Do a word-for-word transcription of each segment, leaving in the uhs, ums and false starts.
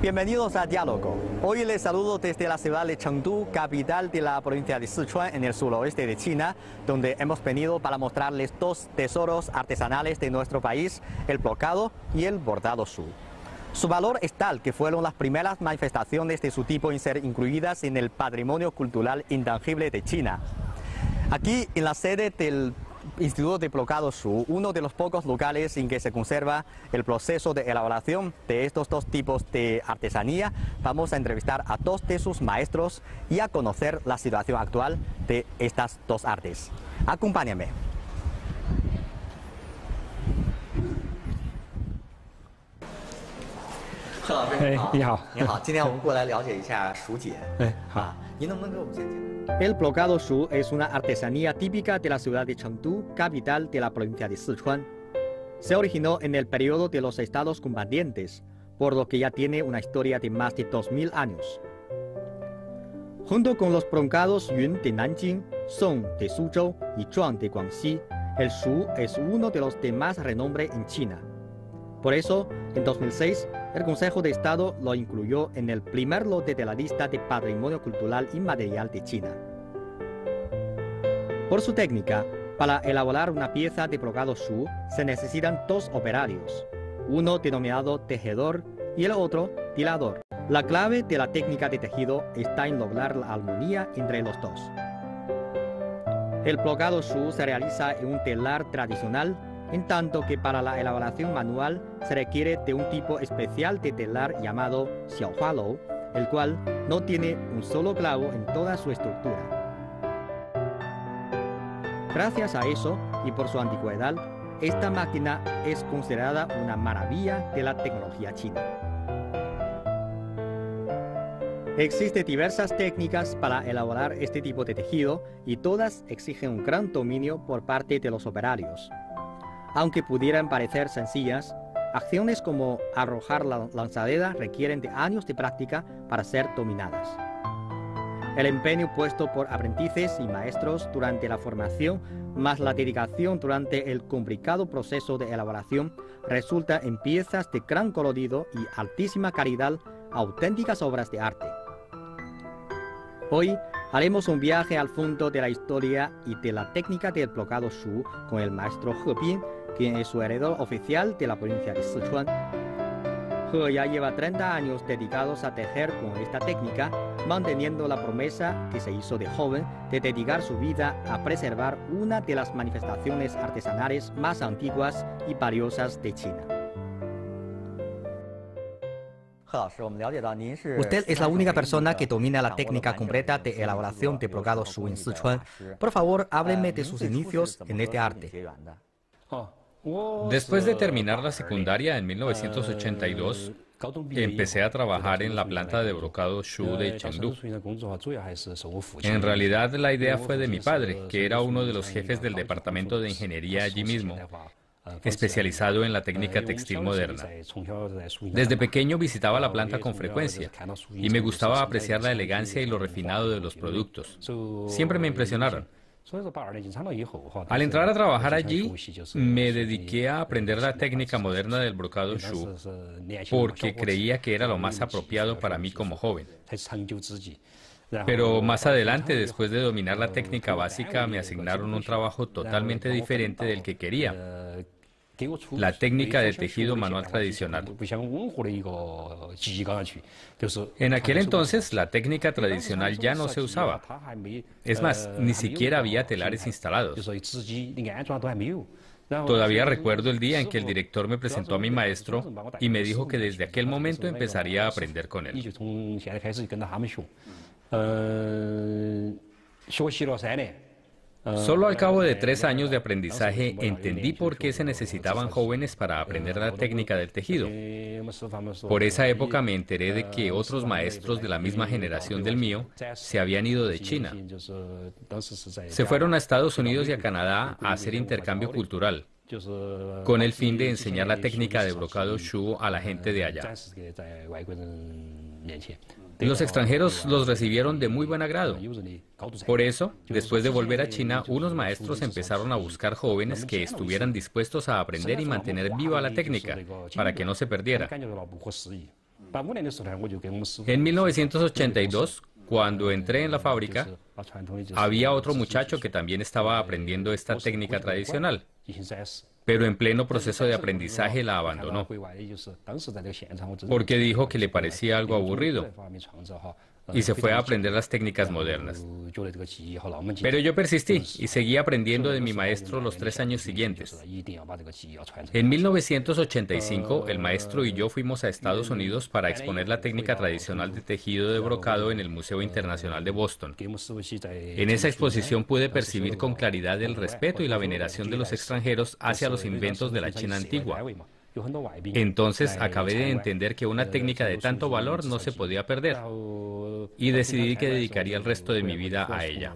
Bienvenidos a Diálogo. Hoy les saludo desde la ciudad de Chengdu, capital de la provincia de Sichuan, en el suroeste de China, donde hemos venido para mostrarles dos tesoros artesanales de nuestro país, el brocado y el bordado shu. Su valor es tal que fueron las primeras manifestaciones de su tipo en ser incluidas en el patrimonio cultural intangible de China. Aquí, en la sede del Instituto de Brocado Shu, uno de los pocos lugares en que se conserva el proceso de elaboración de estos dos tipos de artesanía, vamos a entrevistar a dos de sus maestros y a conocer la situación actual de estas dos artes. Acompáñame. 贺老师你好，你好，你好，今天我们过来了解一下蜀锦。哎，好，您能不能给我们先介绍？ El brocado shu es una artesanía típica de la ciudad de Chengdu, capital de la provincia de Sichuan. Se originó en el periodo de los estados combatientes, por lo que ya tiene una historia de más de dos mil años. Junto con los brocados Yun de Nanjing, Song de Suzhou y Zhuang de Guangxi, el shu es uno de los de más renombre en China. Por eso, en dos mil seis, el Consejo de Estado lo incluyó en el primer lote de la lista de Patrimonio Cultural Inmaterial de China. Por su técnica, para elaborar una pieza de brocado shu se necesitan dos operarios, uno denominado tejedor y el otro tilador. La clave de la técnica de tejido está en lograr la armonía entre los dos. El brocado shu se realiza en un telar tradicional, en tanto que para la elaboración manual se requiere de un tipo especial de telar llamado xiaohualou, el cual no tiene un solo clavo en toda su estructura. Gracias a eso, y por su antigüedad, esta máquina es considerada una maravilla de la tecnología china. Existen diversas técnicas para elaborar este tipo de tejido y todas exigen un gran dominio por parte de los operarios. Aunque pudieran parecer sencillas, acciones como arrojar la lanzadera requieren de años de práctica para ser dominadas. El empeño puesto por aprendices y maestros durante la formación, más la dedicación durante el complicado proceso de elaboración, resulta en piezas de gran colorido y altísima calidad, auténticas obras de arte. Hoy haremos un viaje al fondo de la historia y de la técnica del brocado shu con el maestro He Bin, quien es su heredero oficial de la provincia de Sichuan. He ya lleva treinta años dedicados a tejer con esta técnica, manteniendo la promesa que se hizo de joven de dedicar su vida a preservar una de las manifestaciones artesanales más antiguas y valiosas de China. Usted es la única persona que domina la técnica completa de elaboración de brocado shu en Sichuan. Por favor, hábleme de sus inicios en este arte. Después de terminar la secundaria en mil novecientos ochenta y dos, empecé a trabajar en la planta de brocado shu de Chengdu. En realidad, la idea fue de mi padre, que era uno de los jefes del departamento de ingeniería allí mismo, especializado en la técnica textil moderna. Desde pequeño visitaba la planta con frecuencia y me gustaba apreciar la elegancia y lo refinado de los productos. Siempre me impresionaron. Al entrar a trabajar allí, me dediqué a aprender la técnica moderna del brocado shu porque creía que era lo más apropiado para mí como joven. Pero más adelante, después de dominar la técnica básica, me asignaron un trabajo totalmente diferente del que quería: la técnica de tejido manual tradicional. En aquel entonces, la técnica tradicional ya no se usaba. Es más, ni siquiera había telares instalados. Todavía recuerdo el día en que el director me presentó a mi maestro y me dijo que desde aquel momento empezaría a aprender con él. Solo al cabo de tres años de aprendizaje entendí por qué se necesitaban jóvenes para aprender la técnica del tejido. Por esa época me enteré de que otros maestros de la misma generación del mío se habían ido de China. Se fueron a Estados Unidos y a Canadá a hacer intercambio cultural, con el fin de enseñar la técnica de brocado shu a la gente de allá. Los extranjeros los recibieron de muy buen agrado. Por eso, después de volver a China, unos maestros empezaron a buscar jóvenes que estuvieran dispuestos a aprender y mantener viva la técnica, para que no se perdiera. En mil novecientos ochenta y dos, cuando entré en la fábrica, había otro muchacho que también estaba aprendiendo esta técnica tradicional, pero en pleno proceso de aprendizaje la abandonó, porque dijo que le parecía algo aburrido y se fue a aprender las técnicas modernas. Pero yo persistí y seguí aprendiendo de mi maestro los tres años siguientes. En mil novecientos ochenta y cinco, el maestro y yo fuimos a Estados Unidos para exponer la técnica tradicional de tejido de brocado en el Museo Internacional de Boston. En esa exposición pude percibir con claridad el respeto y la veneración de los extranjeros hacia los inventos de la China antigua. Entonces acabé de entender que una técnica de tanto valor no se podía perder y decidí que dedicaría el resto de mi vida a ella.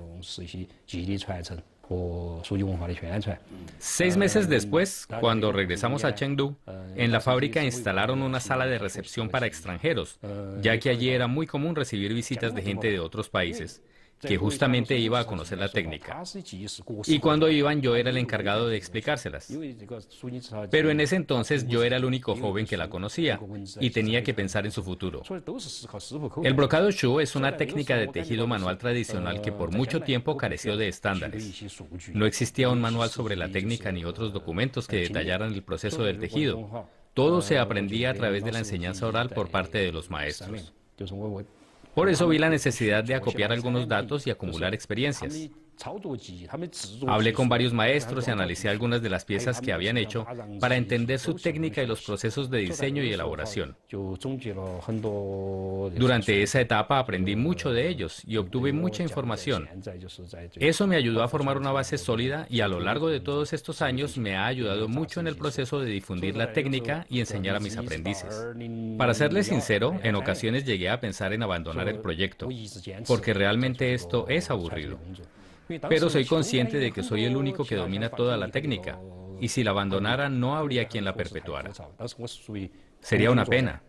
Seis meses después, cuando regresamos a Chengdu, en la fábrica instalaron una sala de recepción para extranjeros, ya que allí era muy común recibir visitas de gente de otros países, que justamente iba a conocer la técnica. Y cuando iban, yo era el encargado de explicárselas. Pero en ese entonces yo era el único joven que la conocía y tenía que pensar en su futuro. El brocado Shu es una técnica de tejido manual tradicional que por mucho tiempo careció de estándares. No existía un manual sobre la técnica ni otros documentos que detallaran el proceso del tejido. Todo se aprendía a través de la enseñanza oral por parte de los maestros. Por eso vi la necesidad de acopiar algunos datos y acumular experiencias. Hablé con varios maestros y analicé algunas de las piezas que habían hecho para entender su técnica y los procesos de diseño y elaboración. Durante esa etapa aprendí mucho de ellos y obtuve mucha información. Eso me ayudó a formar una base sólida y a lo largo de todos estos años me ha ayudado mucho en el proceso de difundir la técnica y enseñar a mis aprendices. Para serles sincero, en ocasiones llegué a pensar en abandonar el proyecto, porque realmente esto es aburrido. Pero soy consciente de que soy el único que domina toda la técnica, y si la abandonara no habría quien la perpetuara. Sería una pena.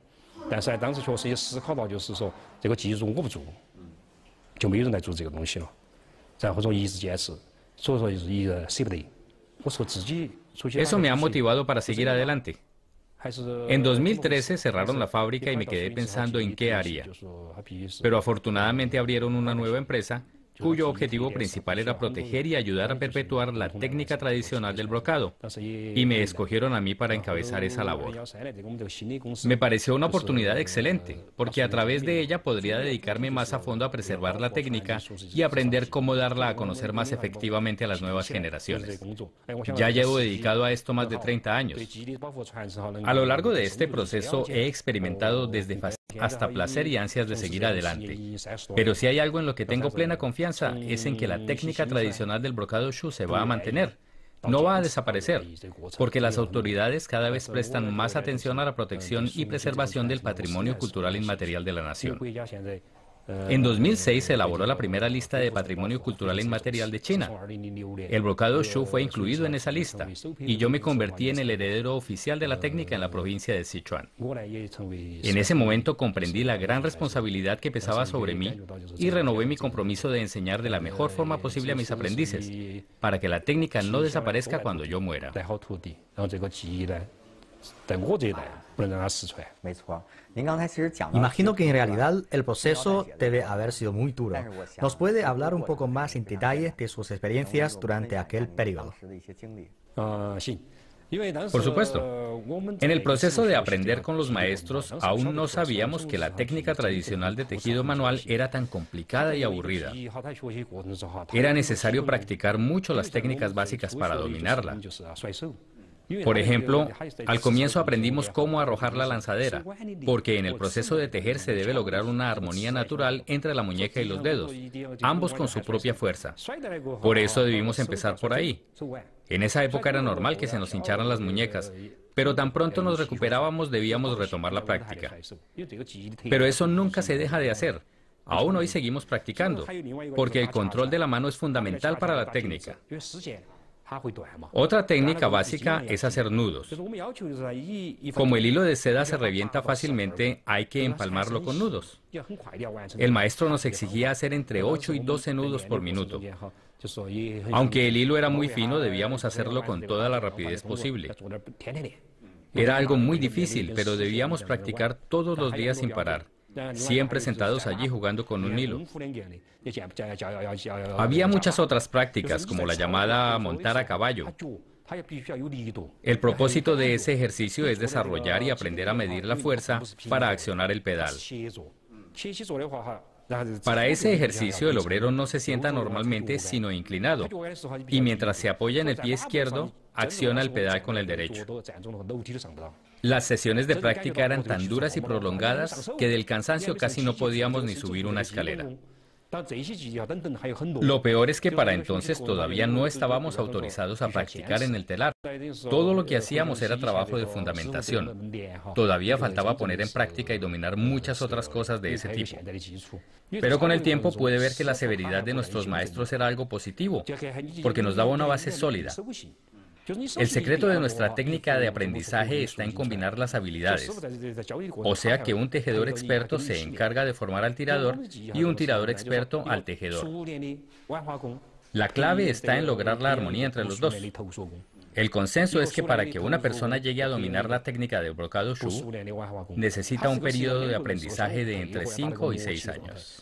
Eso me ha motivado para seguir adelante. En dos mil trece cerraron la fábrica y me quedé pensando en qué haría. Pero afortunadamente abrieron una nueva empresa cuyo objetivo principal era proteger y ayudar a perpetuar la técnica tradicional del brocado, y me escogieron a mí para encabezar esa labor. Me pareció una oportunidad excelente, porque a través de ella podría dedicarme más a fondo a preservar la técnica y aprender cómo darla a conocer más efectivamente a las nuevas generaciones. Ya llevo dedicado a esto más de treinta años. A lo largo de este proceso he experimentado desde fascinación hasta placer y ansias de seguir adelante. Pero si hay algo en lo que tengo plena confianza, es en que la técnica tradicional del brocado Shu se va a mantener. No va a desaparecer, porque las autoridades cada vez prestan más atención a la protección y preservación del patrimonio cultural inmaterial de la nación. En dos mil seis se elaboró la primera lista de Patrimonio Cultural Inmaterial de China. El brocado Shu fue incluido en esa lista, y yo me convertí en el heredero oficial de la técnica en la provincia de Sichuan. En ese momento comprendí la gran responsabilidad que pesaba sobre mí y renové mi compromiso de enseñar de la mejor forma posible a mis aprendices, para que la técnica no desaparezca cuando yo muera. Imagino que en realidad el proceso debe haber sido muy duro. ¿Nos puede hablar un poco más en detalle de sus experiencias durante aquel periodo? Por supuesto. En el proceso de aprender con los maestros, aún no sabíamos que la técnica tradicional de tejido manual era tan complicada y aburrida. Era necesario practicar mucho las técnicas básicas para dominarla. Por ejemplo, al comienzo aprendimos cómo arrojar la lanzadera, porque en el proceso de tejer se debe lograr una armonía natural entre la muñeca y los dedos, ambos con su propia fuerza. Por eso debimos empezar por ahí. En esa época era normal que se nos hincharan las muñecas, pero tan pronto nos recuperábamos debíamos retomar la práctica. Pero eso nunca se deja de hacer. Aún hoy seguimos practicando, porque el control de la mano es fundamental para la técnica. Otra técnica básica es hacer nudos. Como el hilo de seda se revienta fácilmente, hay que empalmarlo con nudos. El maestro nos exigía hacer entre ocho y doce nudos por minuto. Aunque el hilo era muy fino, debíamos hacerlo con toda la rapidez posible. Era algo muy difícil, pero debíamos practicar todos los días sin parar, siempre sentados allí jugando con un hilo. Había muchas otras prácticas, como la llamada montar a caballo. El propósito de ese ejercicio es desarrollar y aprender a medir la fuerza para accionar el pedal. Para ese ejercicio, el obrero no se sienta normalmente, sino inclinado, y mientras se apoya en el pie izquierdo, acciona el pedal con el derecho. Las sesiones de práctica eran tan duras y prolongadas que del cansancio casi no podíamos ni subir una escalera. Lo peor es que para entonces todavía no estábamos autorizados a practicar en el telar. Todo lo que hacíamos era trabajo de fundamentación. Todavía faltaba poner en práctica y dominar muchas otras cosas de ese tipo. Pero con el tiempo puede ver que la severidad de nuestros maestros era algo positivo, porque nos daba una base sólida. El secreto de nuestra técnica de aprendizaje está en combinar las habilidades, o sea que un tejedor experto se encarga de formar al tirador y un tirador experto al tejedor. La clave está en lograr la armonía entre los dos. El consenso es que para que una persona llegue a dominar la técnica del brocado Shu, necesita un periodo de aprendizaje de entre cinco y seis años.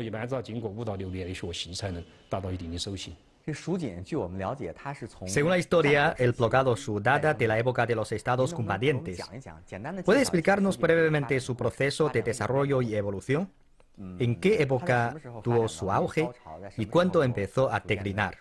Según la historia, el brocado Shu data de la época de los estados combatientes. ¿Puede explicarnos brevemente su proceso de desarrollo y evolución? ¿En qué época tuvo su auge y cuándo empezó a declinar?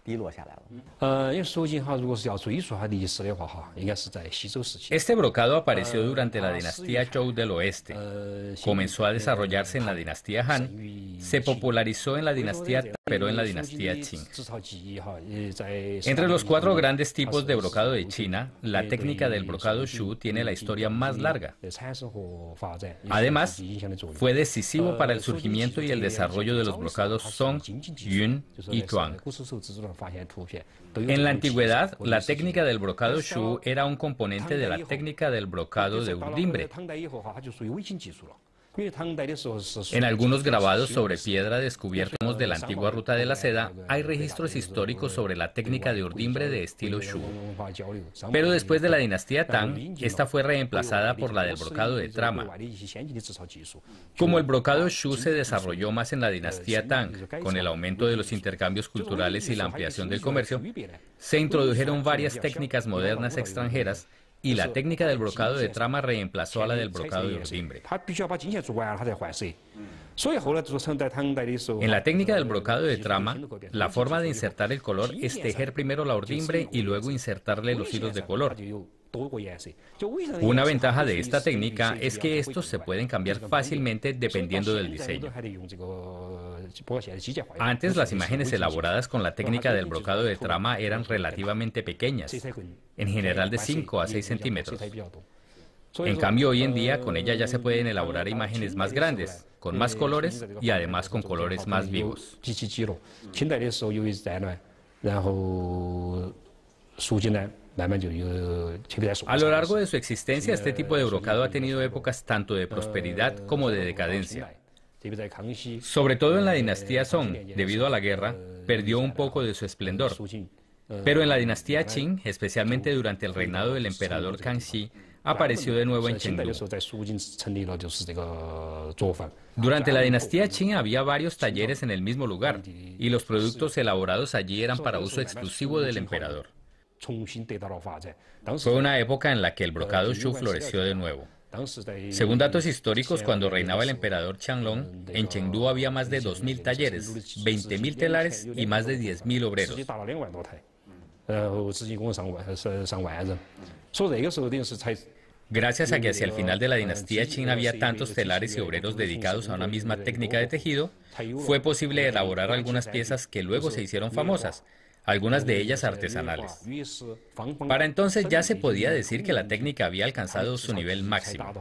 Este brocado apareció durante la dinastía Zhou del Oeste. Comenzó a desarrollarse en la dinastía Han, se popularizó en la dinastía Tang, pero en la dinastía Qing. Entre los cuatro grandes tipos de brocado de China, la técnica del brocado Shu tiene la historia más larga. Además, fue decisivo para el surgimiento y el desarrollo de los brocados Song, Yun y Tuang. En la antigüedad, la técnica del brocado Shu era un componente de la técnica del brocado de urdimbre. En algunos grabados sobre piedra descubiertos de la antigua ruta de la seda, hay registros históricos sobre la técnica de urdimbre de estilo Shu. Pero después de la dinastía Tang, esta fue reemplazada por la del brocado de trama. Como el brocado Shu se desarrolló más en la dinastía Tang, con el aumento de los intercambios culturales y la ampliación del comercio, se introdujeron varias técnicas modernas extranjeras y la técnica del brocado de trama reemplazó a la del brocado de urdimbre. En la técnica del brocado de trama, la forma de insertar el color es tejer primero la urdimbre y luego insertarle los hilos de color. Una ventaja de esta técnica es que estos se pueden cambiar fácilmente dependiendo del diseño. Antes, las imágenes elaboradas con la técnica del brocado de trama eran relativamente pequeñas, en general de cinco a seis centímetros. En cambio, hoy en día, con ella ya se pueden elaborar imágenes más grandes, con más colores y además con colores más vivos. A lo largo de su existencia, este tipo de brocado ha tenido épocas tanto de prosperidad como de decadencia. Sobre todo en la dinastía Song, debido a la guerra, perdió un poco de su esplendor. Pero en la dinastía Qing, especialmente durante el reinado del emperador Kangxi, apareció de nuevo en Chengdu. Durante la dinastía Qing había varios talleres en el mismo lugar, y los productos elaborados allí eran para uso exclusivo del emperador. Fue una época en la que el brocado Shu floreció de nuevo. Según datos históricos, cuando reinaba el emperador Qianlong, en Chengdu había más de dos mil talleres, veinte mil telares y más de diez mil obreros. Gracias a que hacia el final de la dinastía Qing había tantos telares y obreros dedicados a una misma técnica de tejido, fue posible elaborar algunas piezas que luego se hicieron famosas, algunas de ellas artesanales. Para entonces ya se podía decir que la técnica había alcanzado su nivel máximo.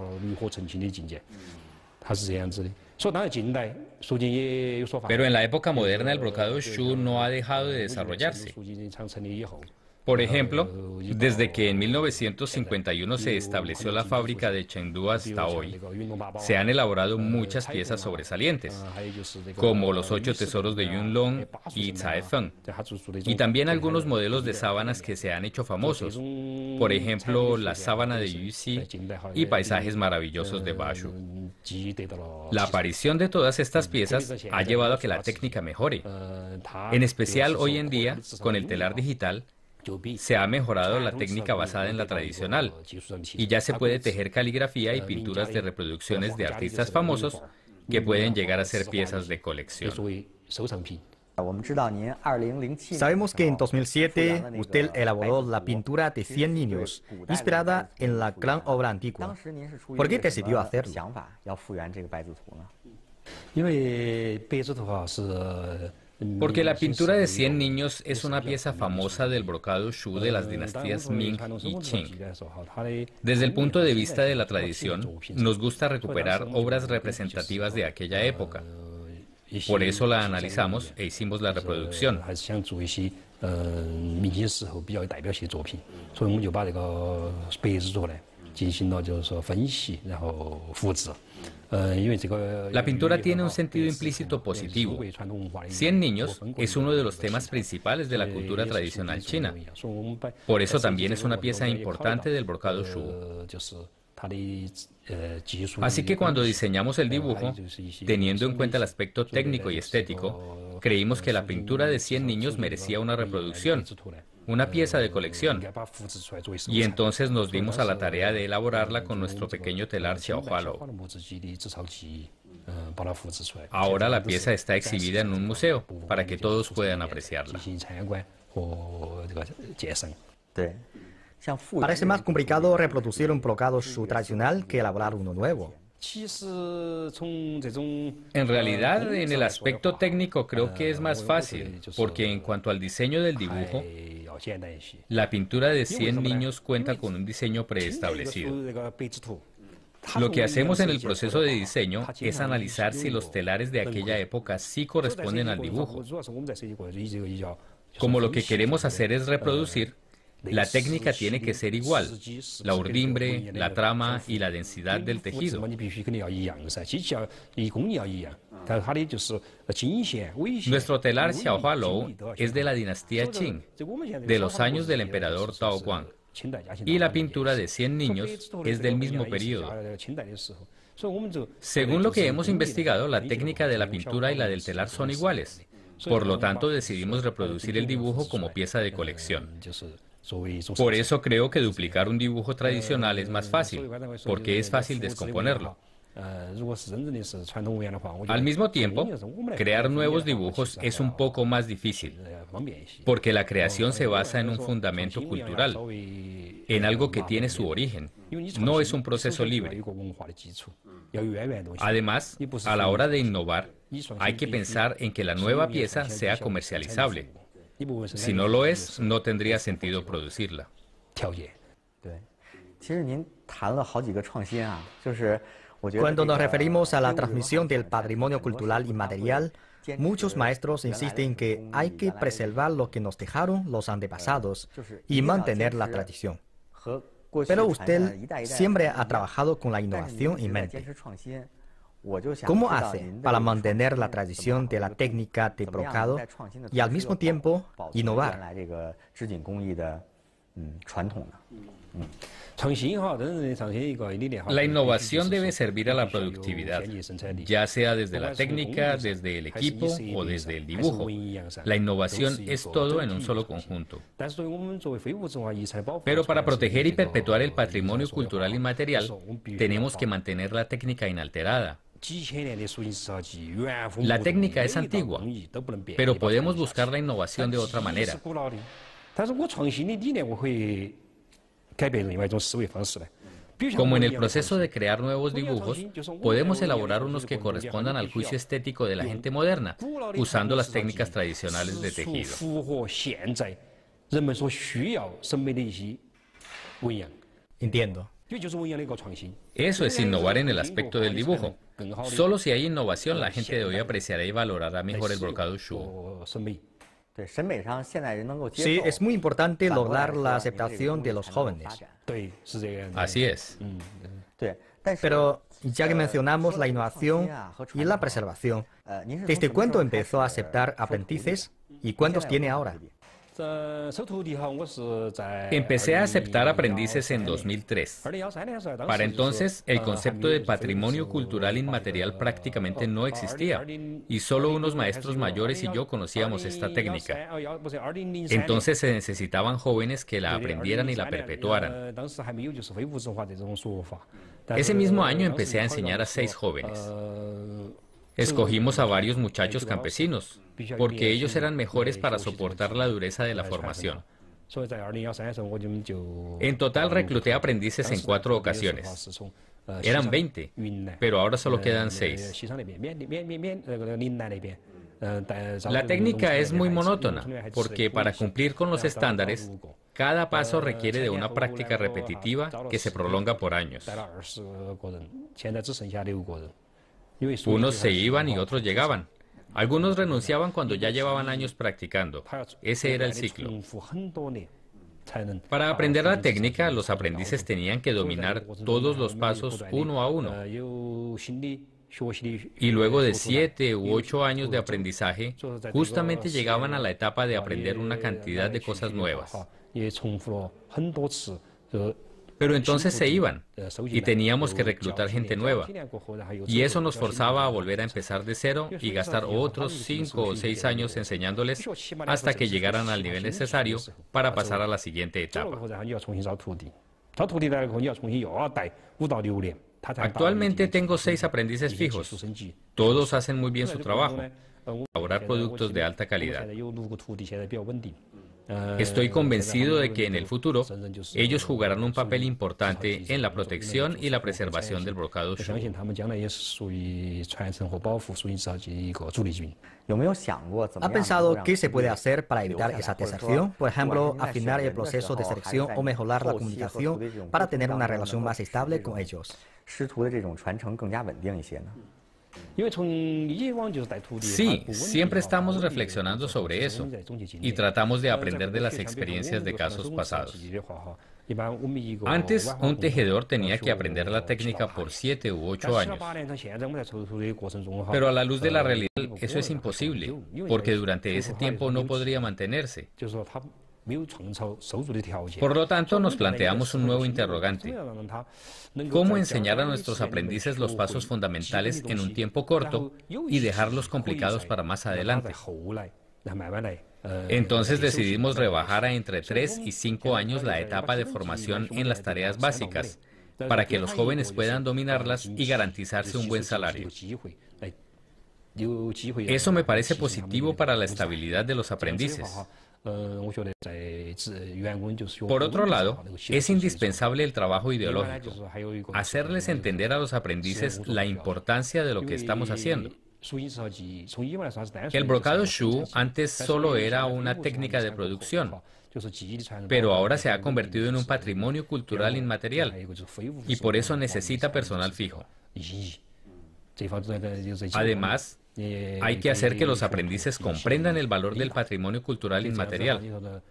Pero en la época moderna el brocado Shu no ha dejado de desarrollarse. Por ejemplo, desde que en mil novecientos cincuenta y uno se estableció la fábrica de Chengdu hasta hoy, se han elaborado muchas piezas sobresalientes, como los ocho tesoros de Yunlong y Caifeng, y también algunos modelos de sábanas que se han hecho famosos, por ejemplo, la sábana de Yuxi y paisajes maravillosos de Bashu. La aparición de todas estas piezas ha llevado a que la técnica mejore. En especial hoy en día, con el telar digital, se ha mejorado la técnica basada en la tradicional y ya se puede tejer caligrafía y pinturas de reproducciones de artistas famosos que pueden llegar a ser piezas de colección. Sabemos que en dos mil siete usted elaboró la pintura de cien niños, inspirada en la gran obra antigua. ¿Por qué decidió hacerlo? Porque la pintura de cien niños es una pieza famosa del brocado Shu de las dinastías Ming y Qing. Desde el punto de vista de la tradición, nos gusta recuperar obras representativas de aquella época. Por eso la analizamos e hicimos la reproducción. La pintura tiene un sentido implícito positivo. Cien niños es uno de los temas principales de la cultura tradicional china. Por eso también es una pieza importante del brocado Shu. Así que cuando diseñamos el dibujo, teniendo en cuenta el aspecto técnico y estético, creímos que la pintura de cien niños merecía una reproducción, una pieza de colección, y entonces nos dimos a la tarea de elaborarla con nuestro pequeño telar Xiaohualou. Ahora la pieza está exhibida en un museo para que todos puedan apreciarla. Parece más complicado reproducir un brocado Shu tradicional que elaborar uno nuevo. En realidad, en el aspecto técnico creo que es más fácil, porque en cuanto al diseño del dibujo, la pintura de cien niños cuenta con un diseño preestablecido. Lo que hacemos en el proceso de diseño es analizar si los telares de aquella época sí corresponden al dibujo. Como lo que queremos hacer es reproducir, la técnica tiene que ser igual, la urdimbre, la trama y la densidad del tejido. Nuestro telar Xiaohualou es de la dinastía Qing, de los años del emperador Daoguang, y la pintura de cien niños es del mismo periodo. Según lo que hemos investigado, la técnica de la pintura y la del telar son iguales. Por lo tanto, decidimos reproducir el dibujo como pieza de colección. Por eso creo que duplicar un dibujo tradicional es más fácil, porque es fácil descomponerlo. Al mismo tiempo, crear nuevos dibujos es un poco más difícil, porque la creación se basa en un fundamento cultural, en algo que tiene su origen, no es un proceso libre. Además, a la hora de innovar, hay que pensar en que la nueva pieza sea comercializable. Si no lo es, no tendría sentido producirla. Cuando nos referimos a la transmisión del patrimonio cultural inmaterial, muchos maestros insisten que hay que preservar lo que nos dejaron los antepasados y mantener la tradición. Pero usted siempre ha trabajado con la innovación en mente. ¿Cómo hace para mantener la tradición de la técnica de brocado y al mismo tiempo innovar? La innovación debe servir a la productividad, ya sea desde la técnica, desde el equipo o desde el dibujo. La innovación es todo en un solo conjunto. Pero para proteger y perpetuar el patrimonio cultural inmaterial, tenemos que mantener la técnica inalterada. La técnica es antigua, pero podemos buscar la innovación de otra manera. Como en el proceso de crear nuevos dibujos, podemos elaborar unos que correspondan al juicio estético de la gente moderna, usando las técnicas tradicionales de tejido. Entiendo. Eso es innovar en el aspecto del dibujo. Solo si hay innovación, la gente de hoy apreciará y valorará mejor el brocado Shu. Sí, es muy importante lograr la aceptación de los jóvenes. Así es. Pero ya que mencionamos la innovación y la preservación, ¿desde cuándo empezó a aceptar aprendices y cuántos tiene ahora? Empecé a aceptar aprendices en dos mil tres. Para entonces, el concepto de patrimonio cultural inmaterial prácticamente no existía, y solo unos maestros mayores y yo conocíamos esta técnica. Entonces se necesitaban jóvenes que la aprendieran y la perpetuaran. Ese mismo año empecé a enseñar a seis jóvenes. Escogimos a varios muchachos campesinos, porque ellos eran mejores para soportar la dureza de la formación. En total recluté aprendices en cuatro ocasiones. Eran veinte, pero ahora solo quedan seis. La técnica es muy monótona, porque para cumplir con los estándares, cada paso requiere de una práctica repetitiva que se prolonga por años. Unos se iban y otros llegaban. Algunos renunciaban cuando ya llevaban años practicando. Ese era el ciclo. Para aprender la técnica, los aprendices tenían que dominar todos los pasos uno a uno. Y luego de siete u ocho años de aprendizaje, justamente llegaban a la etapa de aprender una cantidad de cosas nuevas. Pero entonces se iban, y teníamos que reclutar gente nueva. Y eso nos forzaba a volver a empezar de cero y gastar otros cinco o seis años enseñándoles hasta que llegaran al nivel necesario para pasar a la siguiente etapa. Actualmente tengo seis aprendices fijos. Todos hacen muy bien su trabajo, elaborar productos de alta calidad. Estoy convencido de que en el futuro ellos jugarán un papel importante en la protección y la preservación del brocado Shu. ¿Ha pensado qué se puede hacer para evitar esa deserción? Por ejemplo, afinar el proceso de selección o mejorar la comunicación para tener una relación más estable con ellos. Sí, siempre estamos reflexionando sobre eso y tratamos de aprender de las experiencias de casos pasados. Antes, un tejedor tenía que aprender la técnica por siete u ocho años. Pero a la luz de la realidad, eso es imposible, porque durante ese tiempo no podría mantenerse. Por lo tanto, nos planteamos un nuevo interrogante. ¿Cómo enseñar a nuestros aprendices los pasos fundamentales en un tiempo corto y dejarlos complicados para más adelante? Entonces decidimos rebajar a entre tres y cinco años la etapa de formación en las tareas básicas, para que los jóvenes puedan dominarlas y garantizarse un buen salario. Eso me parece positivo para la estabilidad de los aprendices. Por otro lado, es indispensable el trabajo ideológico, hacerles entender a los aprendices la importancia de lo que estamos haciendo. El brocado Shu antes solo era una técnica de producción, pero ahora se ha convertido en un patrimonio cultural inmaterial y por eso necesita personal fijo. Además, hay que hacer que los aprendices comprendan el valor del patrimonio cultural inmaterial.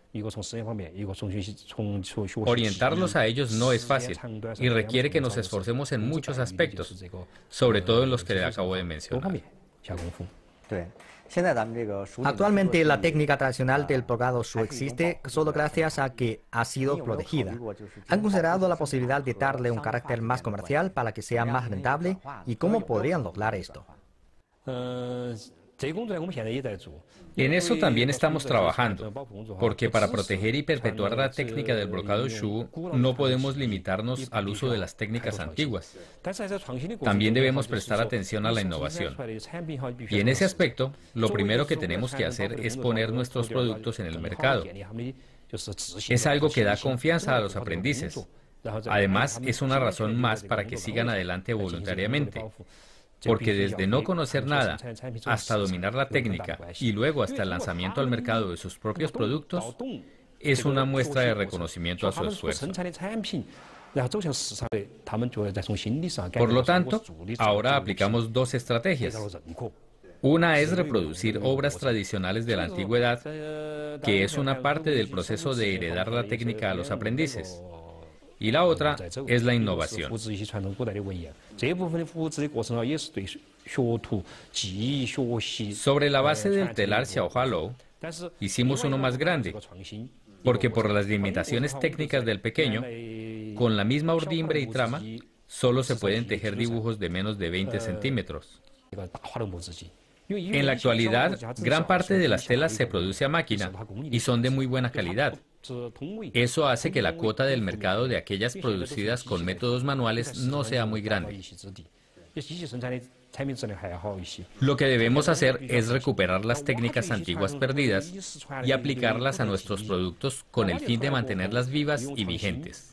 Orientarlos a ellos no es fácil y requiere que nos esforcemos en muchos aspectos, sobre todo en los que acabo de mencionar. Actualmente la técnica tradicional del brocado Shu existe solo gracias a que ha sido protegida. ¿Han considerado la posibilidad de darle un carácter más comercial para que sea más rentable? ¿Y cómo podrían lograr esto? En eso también estamos trabajando, porque para proteger y perpetuar la técnica del brocado Shu no podemos limitarnos al uso de las técnicas antiguas. También debemos prestar atención a la innovación. Y en ese aspecto, lo primero que tenemos que hacer es poner nuestros productos en el mercado. Es algo que da confianza a los aprendices. Además, es una razón más para que sigan adelante voluntariamente. Porque desde no conocer nada hasta dominar la técnica y luego hasta el lanzamiento al mercado de sus propios productos, es una muestra de reconocimiento a su esfuerzo. Por lo tanto, ahora aplicamos dos estrategias. Una es reproducir obras tradicionales de la antigüedad, que es una parte del proceso de heredar la técnica a los aprendices. Y la otra es la innovación. Sobre la base del telar Xiaohualou, hicimos uno más grande, porque por las limitaciones técnicas del pequeño, con la misma urdimbre y trama, solo se pueden tejer dibujos de menos de veinte centímetros. En la actualidad, gran parte de las telas se produce a máquina y son de muy buena calidad. Eso hace que la cuota del mercado de aquellas producidas con métodos manuales no sea muy grande. Lo que debemos hacer es recuperar las técnicas antiguas perdidas y aplicarlas a nuestros productos con el fin de mantenerlas vivas y vigentes.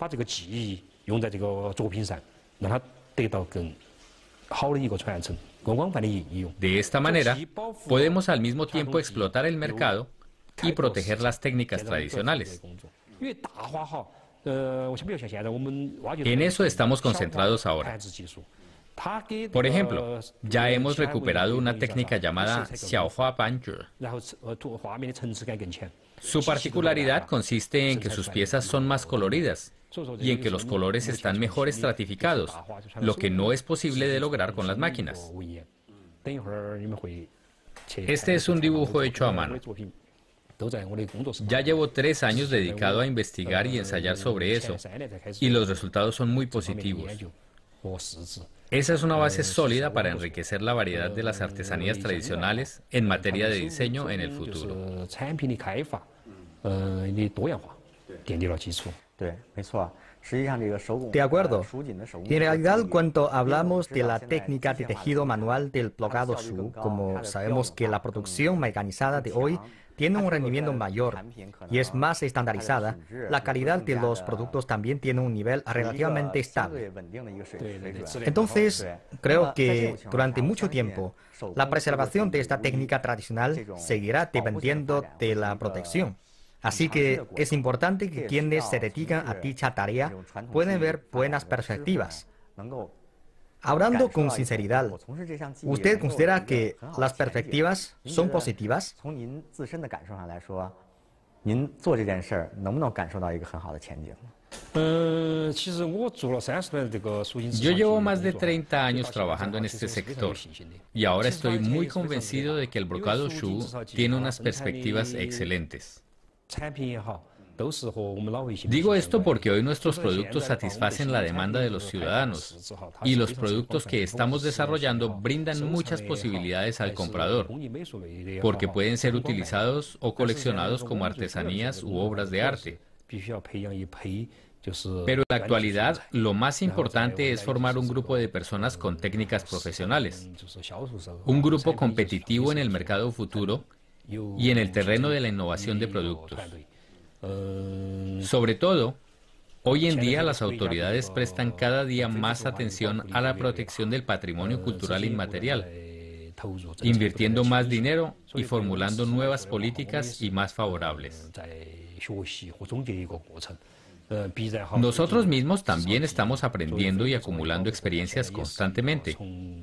De esta manera, podemos al mismo tiempo explotar el mercado y proteger las técnicas tradicionales. En eso estamos concentrados ahora. Por ejemplo, ya hemos recuperado una técnica llamada Xiaohua Panzhi. Su particularidad consiste en que sus piezas son más coloridas y en que los colores están mejor estratificados, lo que no es posible de lograr con las máquinas. Este es un dibujo hecho a mano. Ya llevo tres años dedicado a investigar y ensayar sobre eso, y los resultados son muy positivos. Esa es una base sólida para enriquecer la variedad de las artesanías tradicionales en materia de diseño en el futuro. De acuerdo. En realidad, cuando hablamos de la técnica de tejido manual del plocado Shu, como sabemos que la producción mecanizada de hoy tiene un rendimiento mayor y es más estandarizada, la calidad de los productos también tiene un nivel relativamente estable. Entonces, creo que durante mucho tiempo, la preservación de esta técnica tradicional seguirá dependiendo de la protección. Así que es importante que quienes se dedican a dicha tarea puedan ver buenas perspectivas. Hablando con sinceridad, ¿usted considera que las perspectivas son positivas? Yo llevo más de treinta años trabajando en este sector y ahora estoy muy convencido de que el brocado Shu tiene unas perspectivas excelentes. Digo esto porque hoy nuestros productos satisfacen la demanda de los ciudadanos y los productos que estamos desarrollando brindan muchas posibilidades al comprador, porque pueden ser utilizados o coleccionados como artesanías u obras de arte. Pero en la actualidad, lo más importante es formar un grupo de personas con técnicas profesionales, un grupo competitivo en el mercado futuro y en el terreno de la innovación de productos. Sobre todo, hoy en día las autoridades prestan cada día más atención a la protección del patrimonio cultural inmaterial, invirtiendo más dinero y formulando nuevas políticas y más favorables. Nosotros mismos también estamos aprendiendo y acumulando experiencias constantemente.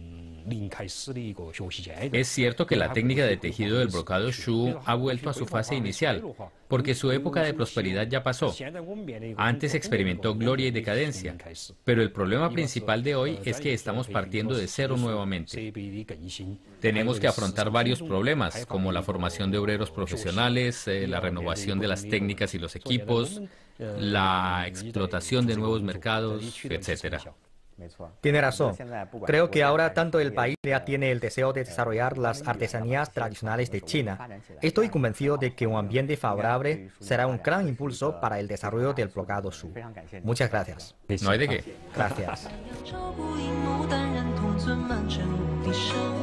Es cierto que la técnica de tejido del brocado Shu ha vuelto a su fase inicial, porque su época de prosperidad ya pasó. Antes experimentó gloria y decadencia, pero el problema principal de hoy es que estamos partiendo de cero nuevamente. Tenemos que afrontar varios problemas, como la formación de obreros profesionales, eh, la renovación de las técnicas y los equipos, la explotación de nuevos mercados, etcétera. Tiene razón. Creo que ahora tanto el país ya tiene el deseo de desarrollar las artesanías tradicionales de China. Estoy convencido de que un ambiente favorable será un gran impulso para el desarrollo del brocado Shu. Muchas gracias. No hay de qué. Gracias.